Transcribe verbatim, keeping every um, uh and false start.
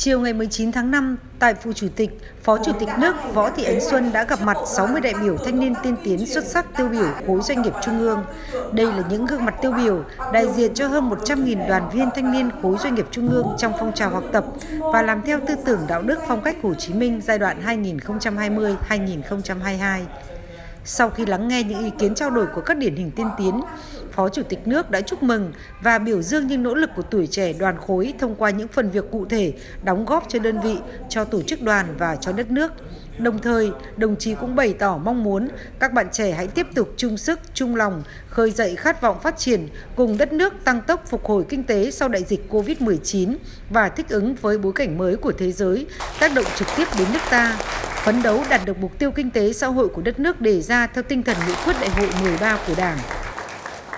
Chiều ngày mười chín tháng năm, tại Phủ Chủ tịch, Phó Chủ tịch nước Võ Thị Ánh Xuân đã gặp mặt sáu mươi đại biểu thanh niên tiên tiến xuất sắc tiêu biểu khối doanh nghiệp trung ương. Đây là những gương mặt tiêu biểu đại diện cho hơn một trăm nghìn đoàn viên thanh niên khối doanh nghiệp trung ương trong phong trào học tập và làm theo tư tưởng đạo đức phong cách Hồ Chí Minh giai đoạn hai nghìn không trăm hai mươi đến hai nghìn không trăm hai mươi hai. Sau khi lắng nghe những ý kiến trao đổi của các điển hình tiên tiến, Phó Chủ tịch nước đã chúc mừng và biểu dương những nỗ lực của tuổi trẻ đoàn khối thông qua những phần việc cụ thể đóng góp cho đơn vị, cho tổ chức đoàn và cho đất nước. Đồng thời, đồng chí cũng bày tỏ mong muốn các bạn trẻ hãy tiếp tục chung sức, chung lòng, khơi dậy khát vọng phát triển cùng đất nước tăng tốc phục hồi kinh tế sau đại dịch Covid mười chín và thích ứng với bối cảnh mới của thế giới, tác động trực tiếp đến nước ta. Phấn đấu đạt được mục tiêu kinh tế xã hội của đất nước đề ra theo tinh thần nghị quyết đại hội mười ba của Đảng.